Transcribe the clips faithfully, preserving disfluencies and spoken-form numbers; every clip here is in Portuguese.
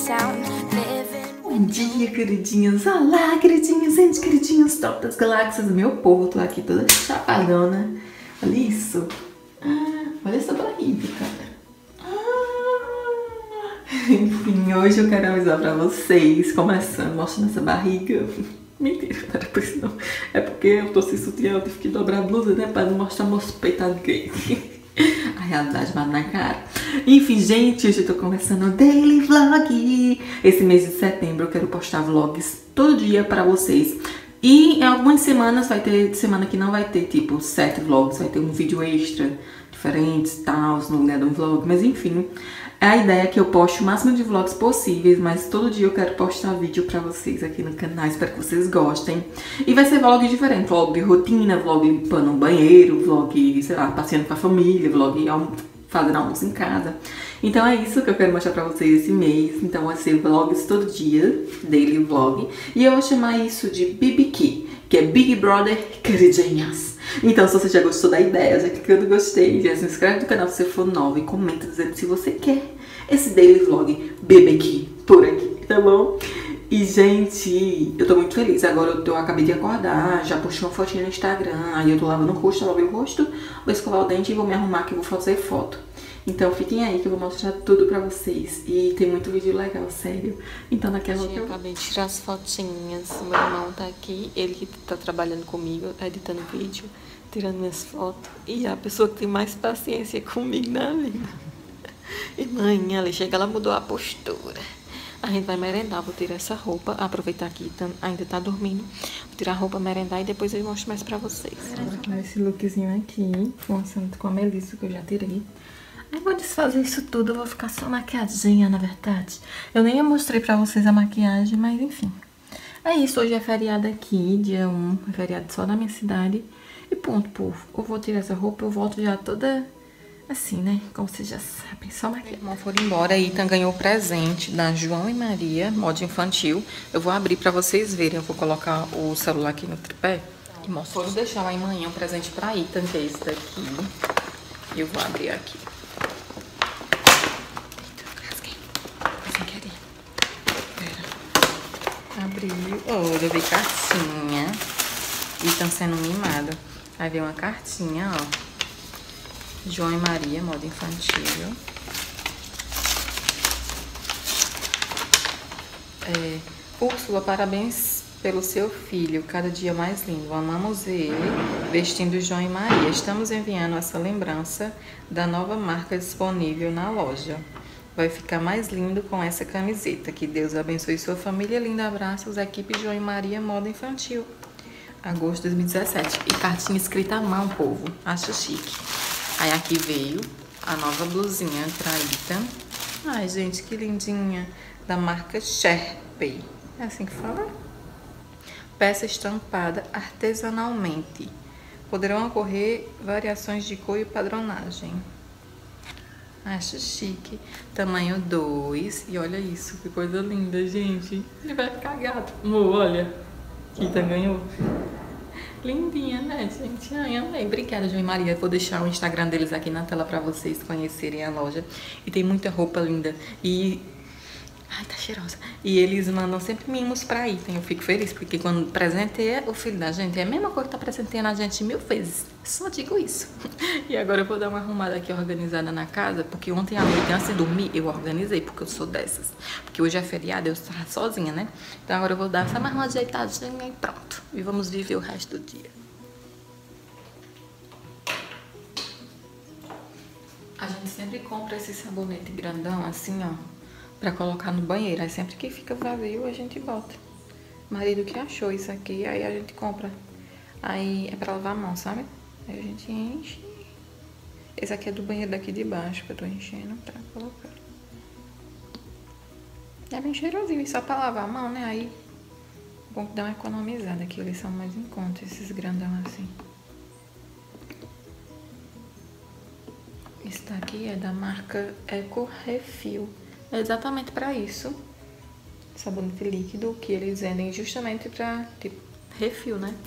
Bom dia, queridinhas. Olá, queridinhas, gente, queridinhas, top das galáxias, meu povo. Tô aqui toda chapadona. Olha isso. Ah, olha essa barriga, cara. Ah. Enfim, hoje eu quero avisar pra vocês, começando, mostrando essa barriga. Mentira, não era por isso não. É porque eu tô sem sutiã, eu tive que dobrar a blusa, né, pra não mostrar meus peitados gay. A realidade bate na cara. Enfim, gente, hoje eu tô começando o Daily Vlog. Esse mês de setembro eu quero postar vlogs todo dia pra vocês. E em algumas semanas vai ter, semana que não vai ter, tipo, sete vlogs. Vai ter um vídeo extra, diferentes, tal, no lugar de um vlog. Mas enfim, a ideia é que eu poste o máximo de vlogs possíveis. Mas todo dia eu quero postar vídeo pra vocês aqui no canal. Espero que vocês gostem. E vai ser vlog diferente. Vlog de rotina, vlog limpando um banheiro, vlog, sei lá, passeando com a família, vlog fazendo almoço em casa. Então é isso que eu quero mostrar pra vocês esse mês. Então vai ser vlogs todo dia, daily vlog. E eu vou chamar isso de B B Q, que é Big Brother Queridinhas. Então se você já gostou da ideia, já clicou no gostei, já se inscreve no canal se você for novo e comenta dizendo se você quer esse daily vlog B B Q por aqui, tá bom? E, gente, eu tô muito feliz. Agora eu, tô, eu acabei de acordar, já postei uma fotinha no Instagram. Aí eu tô lavando o rosto, lavei o rosto, vou escovar o dente e vou me arrumar que eu vou fazer foto. Então fiquem aí que eu vou mostrar tudo pra vocês. E tem muito vídeo legal, sério. Então daqui a pouco eu acabei de tirar as fotinhas. Meu irmão tá aqui, ele que tá trabalhando comigo, editando vídeo, tirando minhas fotos. E a pessoa que tem mais paciência comigo na vida. E mãe, ela chega, ela mudou a postura. A gente vai merendar, vou tirar essa roupa, aproveitar que ainda tá dormindo. Vou tirar a roupa, merendar e depois eu mostro mais pra vocês. Agora com esse lookzinho aqui, mostrando com a Melissa que eu já tirei. Aí vou desfazer isso tudo, eu vou ficar só maquiadinha, na verdade. Eu nem mostrei pra vocês a maquiagem, mas enfim. É isso, hoje é feriado aqui, dia um, é feriado só na minha cidade. E ponto, povo. Eu vou tirar essa roupa, eu volto já toda... assim, né? Como vocês já sabem, só maquiagem. Meu irmão foram embora, Ethan ganhou o presente da João e Maria, moda infantil. Eu vou abrir pra vocês verem, eu vou colocar o celular aqui no tripé e mostro. Foram deixar lá em manhã um presente pra Ethan, que é esse daqui. E eu vou abrir aqui. Eita, rasguei. Sem querer. Pera. Abri. Olha, veio cartinha. Ethan sendo mimado. Aí veio uma cartinha, ó. João e Maria, moda infantil. É, Úrsula, parabéns pelo seu filho, cada dia mais lindo. Amamos ver ele vestindo João e Maria. Estamos enviando essa lembrança da nova marca disponível na loja. Vai ficar mais lindo com essa camiseta. Que Deus abençoe sua família. Linda, abraços, equipe João e Maria, moda infantil. Agosto de dois mil e dezessete. E cartinha escrita à mão, povo. Acho chique. Aí aqui veio a nova blusinha pra Ethan. Ai, gente, que lindinha. Da marca Sherpay. É assim que fala? Peça estampada artesanalmente. Poderão ocorrer variações de cor e padronagem. Acho chique. Tamanho dois. E olha isso, que coisa linda, gente. Ele vai ficar gato. Amor, olha. Ethan ganhou. Lindinha, né, gente? Ai, amei. Obrigada, João e Maria. Vou deixar o Instagram deles aqui na tela pra vocês conhecerem a loja. E tem muita roupa linda. E... ai, tá cheirosa. E eles mandam sempre mimos pra Ethan. Eu fico feliz, porque quando presenteia o filho da gente, é a mesma coisa que tá presenteando a gente mil vezes. Só digo isso. E agora eu vou dar uma arrumada aqui organizada na casa, porque ontem à noite, antes de dormir, eu organizei, porque eu sou dessas. Porque hoje é feriado, eu estava sozinha, né? Então agora eu vou dar só mais uma ajeitadinha e pronto. E vamos viver o resto do dia. A gente sempre compra esse sabonete grandão, assim, ó, pra colocar no banheiro. Aí sempre que fica vazio, a gente bota. O marido que achou isso aqui, aí a gente compra. Aí é pra lavar a mão, sabe? Aí a gente enche. Esse aqui é do banheiro daqui de baixo, que eu tô enchendo pra colocar. É bem cheirosinho, e só pra lavar a mão, né? Aí, bom que dá uma economizada aqui, eles são mais em conta, esses grandão assim. Esse daqui é da marca Eco Refill. É exatamente pra isso. Sabonete líquido que eles vendem justamente pra, tipo, refil, né?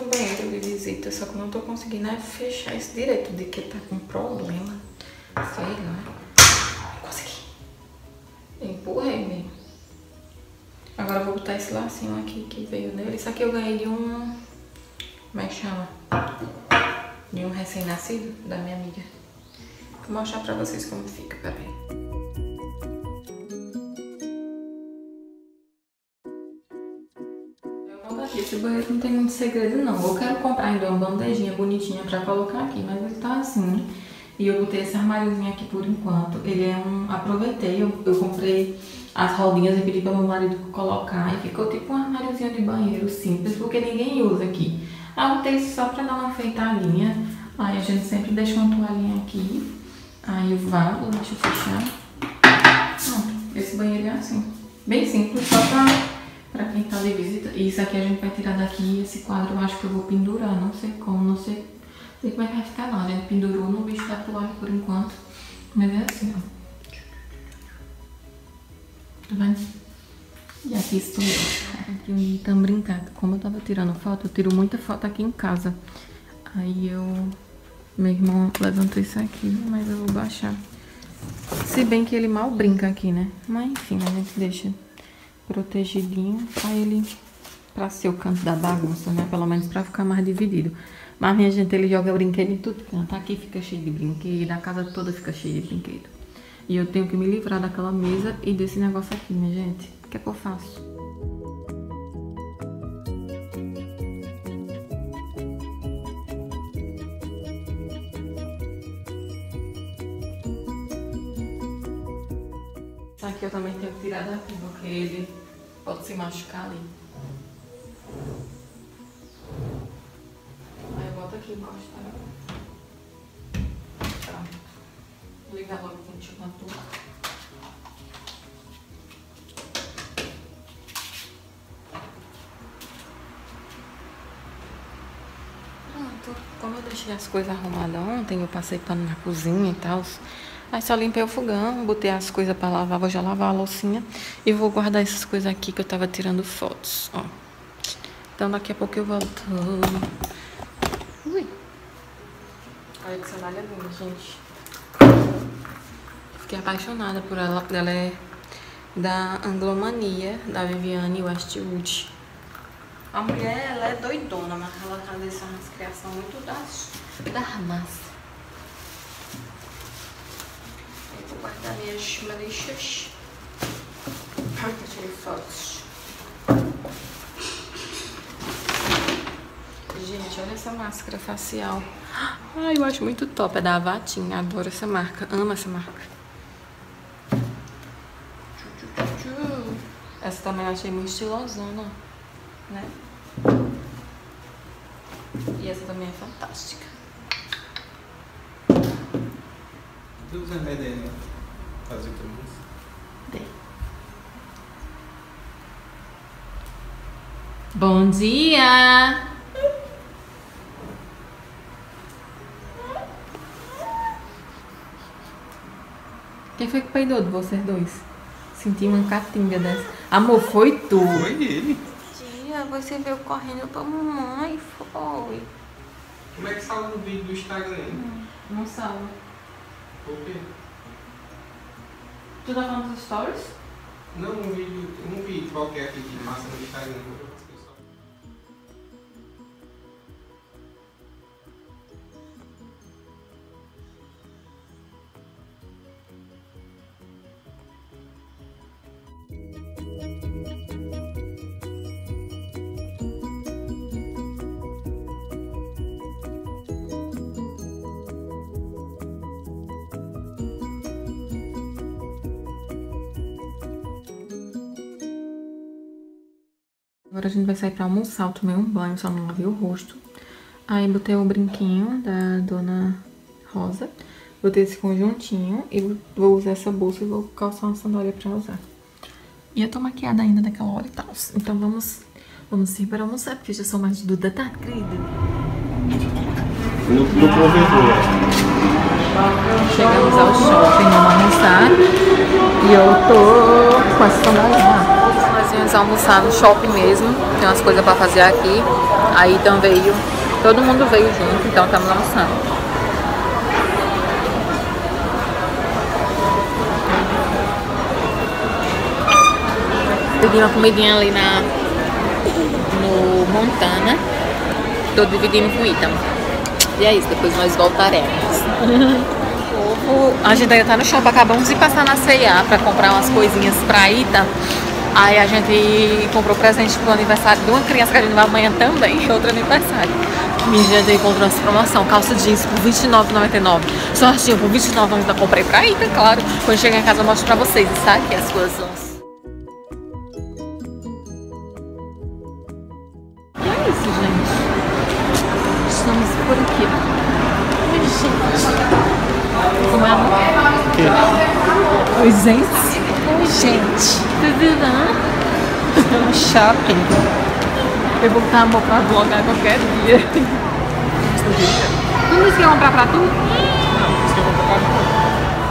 banheiro de visita, só que eu não tô conseguindo é fechar isso direito, de que tá com problema. Sei lá. Consegui. Empurrei mesmo. Agora eu vou botar esse lacinho aqui que veio nele. Isso aqui eu ganhei de um... Como é que chama? De um recém-nascido da minha amiga. Vou mostrar pra vocês como fica, peraí. Esse banheiro não tem muito segredo não. Eu quero comprar ainda uma bandejinha bonitinha pra colocar aqui, mas ele tá assim. E eu botei esse armáriozinho aqui por enquanto. Ele é um... Aproveitei, eu, eu comprei as rodinhas e pedi para meu marido colocar. E ficou tipo um armáriozinho de banheiro simples, porque ninguém usa aqui. Aí eu botei isso só pra dar uma afeitadinha. Aí a gente sempre deixa uma toalhinha aqui. Aí o vaso, deixa eu fechar. Pronto, esse banheiro é assim. Bem simples, só pra, pra quem tá de visita. E isso aqui a gente vai tirar daqui. Esse quadro eu acho que eu vou pendurar, não sei como, não sei, não sei como é que vai ficar não. A gente pendurou no bicho da toalha por enquanto. Mas é assim, ó. Tá vendo? E aqui estou eu. Aqui estão brincando. Como eu tava tirando foto, eu tiro muita foto aqui em casa. Aí eu... Meu irmão levantou isso aqui, mas eu vou baixar. Se bem que ele mal brinca aqui, né? Mas enfim, a gente deixa protegidinho pra ele... Pra ser o canto da bagunça, né? Pelo menos pra ficar mais dividido. Mas, minha gente, ele joga brinquedo em tudo canto. Aqui fica cheio de brinquedo, a casa toda fica cheia de brinquedo. E eu tenho que me livrar daquela mesa e desse negócio aqui, minha gente. O que é que eu faço? Isso aqui eu também tenho que tirar daqui, porque ele pode se machucar ali. Aí eu boto aqui embaixo, tá? Pronto. Vou ligar logo o ventilador. Pronto. Como eu deixei as coisas arrumadas ontem, eu passei pano na cozinha e tal. Aí só limpei o fogão, botei as coisas pra lavar, vou já lavar a loucinha. E vou guardar essas coisas aqui que eu tava tirando fotos, ó. Então daqui a pouco eu volto. Ui. Olha que sandália linda, gente. Fiquei apaixonada por ela. Ela é da Anglomania, da Viviane Westwood. A mulher, ela é doidona, mas ela realiza umas criações muito das, das massas. Eu vou guardar minhas malixas. Eu tirei fotos. Gente, olha essa máscara facial. Ai, eu acho muito top. É da Avatin. Adoro essa marca. Amo essa marca. Essa também eu achei muito estilosona, né? E essa também é fantástica. Tu usa remédio, né? Fazer o que Dei. Bom dia! Quem foi que peidou de vocês dois? Senti uma catinga dessa. Amor, foi tu. Foi ele. Tia, você veio correndo pra mamãe, foi. Como é que salva no vídeo do Instagram? Não, não salva. Por quê? Tu tá falando dos stories? Não, um vídeo, um vídeo qualquer aqui de massa no Instagram. Agora a gente vai sair pra almoçar. Eu tomei um banho, só não lavei o rosto. Aí botei o brinquinho da Dona Rosa. Botei esse conjuntinho e vou usar essa bolsa e vou calçar uma sandália pra usar. E eu tô maquiada ainda naquela hora e tal. Então vamos, vamos ir para almoçar, porque já são mais de duas da tarde, querida. No, no provedor. Chegamos ao shopping, vamos almoçar. E eu tô com essa sandália. Vou fazer as viemos almoçar no shopping mesmo. Tem umas coisas pra fazer aqui. Aí então veio, todo mundo veio junto, então estamos almoçando. Pedi uma comidinha ali na, no Montana. Tô dividindo com o Ítalo. E é isso, depois nós voltaremos. A gente ainda tá no shopping, acabamos de passar na C e A pra comprar umas coisinhas pra Ita. Aí a gente comprou presente pro aniversário de uma criança que a gente vai amanhã também, outro aniversário. Minha gente encontrou essa promoção, calça jeans por vinte e nove reais e noventa e nove centavos. Shortinho por vinte e nove reais, eu comprei pra Ita, claro. Quando chegar em casa eu mostro pra vocês, sabe? Que as coisas são... E é isso, gente. Estamos por aqui. Oi, gente. Como é, amor? O quê? Oi, gente. Oi, gente. Tudo bem? Estou no shopping. Eu vou botar amor pra vlogar qualquer dia. Não disse que ia comprar pra tu? Não, disse que eu vou comprar pra tu.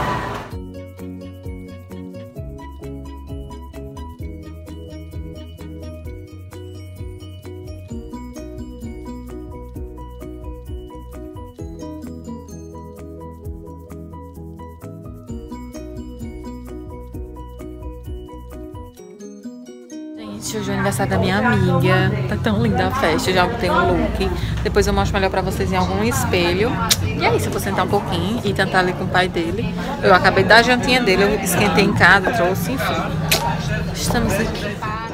Hoje é o aniversário da minha amiga. Tá tão linda a festa. Eu já botei um look. Depois eu mostro melhor pra vocês em algum espelho. E é isso, eu vou sentar um pouquinho e tentar ali com o pai dele. Eu acabei da jantinha dele, eu esquentei em casa, trouxe, enfim. Estamos aqui.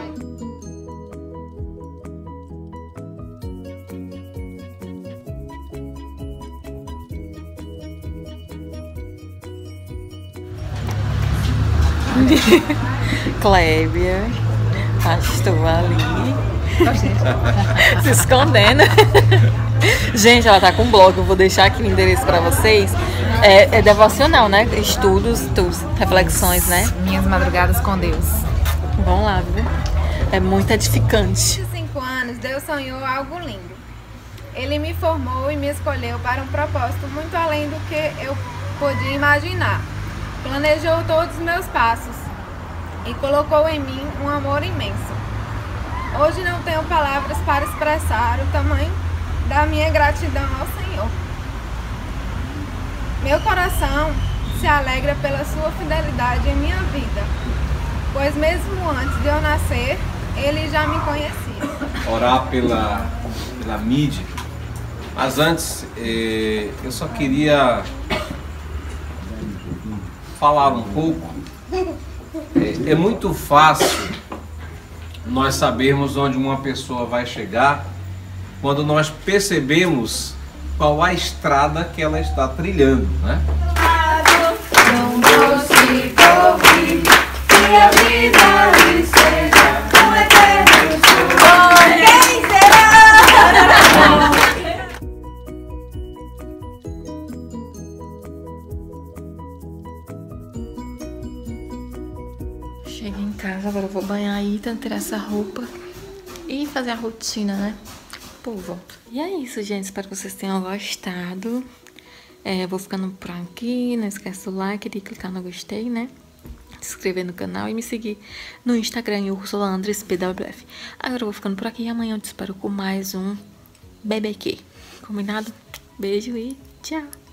Clébia. Estou ali se escondendo. Gente, ela tá com um blog, eu vou deixar aqui o endereço pra vocês. É, é devocional, né? Estudos, estudos, reflexões, né? Minhas madrugadas com Deus. Vamos lá, viu? É muito edificante. Com cinco anos, Deus sonhou algo lindo. Ele me formou e me escolheu para um propósito muito além do que eu podia imaginar. Planejou todos os meus passos e colocou em mim um amor imenso. Hoje não tenho palavras para expressar o tamanho da minha gratidão ao Senhor. Meu coração se alegra pela sua fidelidade em minha vida, pois mesmo antes de eu nascer, Ele já me conhecia. Orar pela, pela mídia, mas antes eh, eu só queria falar um pouco. É, é muito fácil nós sabermos onde uma pessoa vai chegar quando nós percebemos qual a estrada que ela está trilhando, né? Não consigo ouvir que a vida lhe seja um eterno choro. Quem será? Cheguei em casa, agora eu vou banhar a Ita, tirar essa roupa e fazer a rotina, né? Pô, volto. E é isso, gente. Espero que vocês tenham gostado. É, eu vou ficando por aqui. Não esquece do like, de clicar no gostei, né? Se inscrever no canal e me seguir no Instagram, em Ursula Andres P W F. Agora eu vou ficando por aqui e amanhã eu te espero com mais um B B Q. Combinado? Beijo e tchau!